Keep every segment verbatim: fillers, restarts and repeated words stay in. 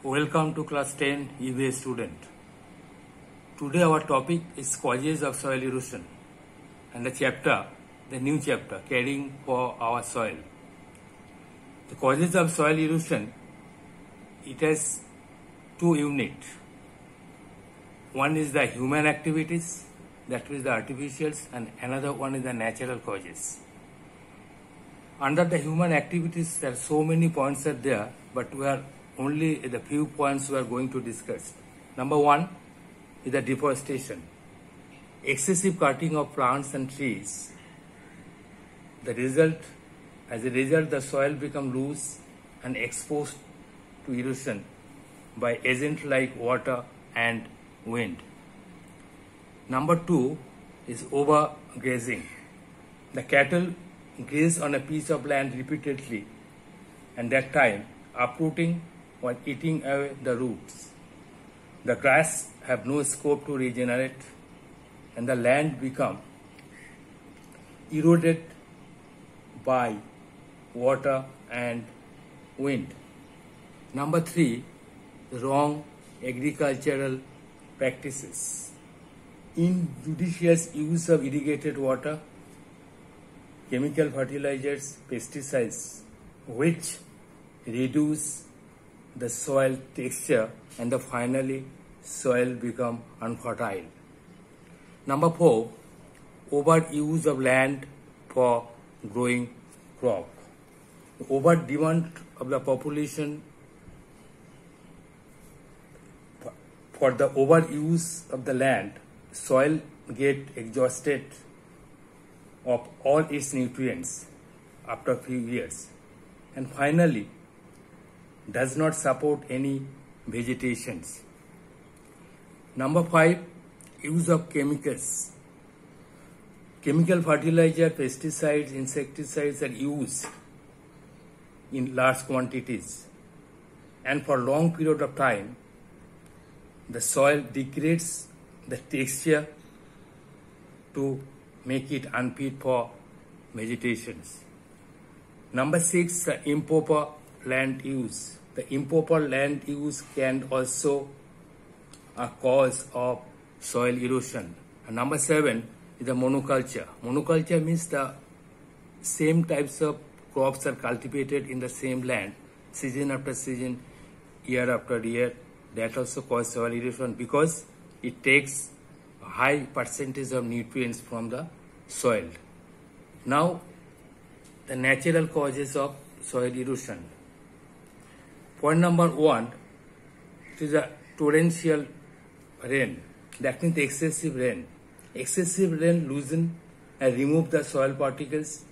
Welcome to class ten E V A student. Today our topic is causes of soil erosion and the chapter, the new chapter, caring for our soil. The causes of soil erosion, it has two units. One is the human activities, that is the artificials, and another one is the natural causes. Under the human activities, there are so many points are there, but we are only the few points we are going to discuss. Number one is the deforestation. Excessive cutting of plants and trees. The result, as a result, the soil becomes loose and exposed to erosion by agents like water and wind. Number two is overgrazing. The cattle graze on a piece of land repeatedly, and that time uprooting or eating away the roots. The grass have no scope to regenerate, and the land become eroded by water and wind. Number three, the wrong agricultural practices. Injudicious use of irrigated water, chemical fertilizers, pesticides, which reduce the soil texture and the finally soil become unfertile. Number four, overuse of land for growing crop. Over demand of the population for the overuse of the land, soil get exhausted of all its nutrients after a few years, and finally does not support any vegetations. Number five, use of chemicals. Chemical fertilizer, pesticides, insecticides are used in large quantities, and for long period of time the soil degrades the texture to make it unfit for vegetations. Number six, the improper land use. The improper land use can also a cause of soil erosion. And number seven is the monoculture. Monoculture means the same types of crops are cultivated in the same land, season after season, year after year. That also causes soil erosion because it takes a high percentage of nutrients from the soil. Now, the natural causes of soil erosion. Point number one, it is a torrential rain. That means excessive rain. Excessive rain loosen and remove the soil particles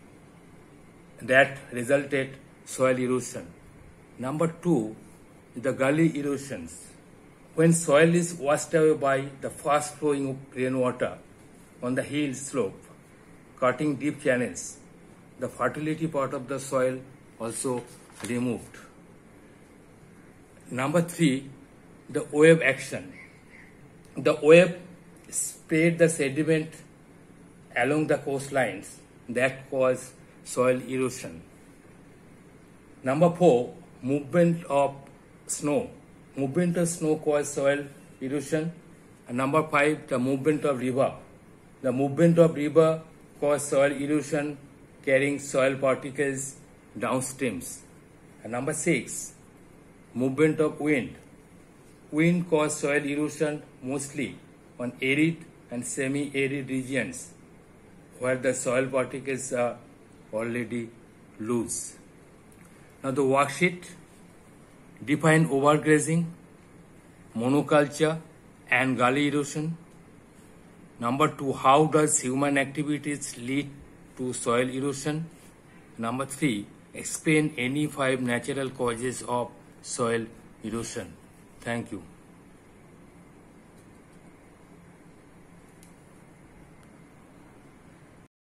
that resulted soil erosion. Number two is the gully erosions. When soil is washed away by the fast flowing rainwater on the hill slope, cutting deep channels, the fertility part of the soil also removed. Number three, the wave action. The wave spread the sediment along the coastlines that cause soil erosion. Number four, movement of snow. Movement of snow cause soil erosion. And number five, the movement of river. The movement of river cause soil erosion, carrying soil particles downstreams. And number six, movement of wind. Wind causes soil erosion mostly on arid and semi-arid regions where the soil particles are already loose. Now the worksheet define overgrazing, monoculture and gully erosion. Number two, how does human activities lead to soil erosion? Number three, explain any five natural causes of soil erosion. Thank you.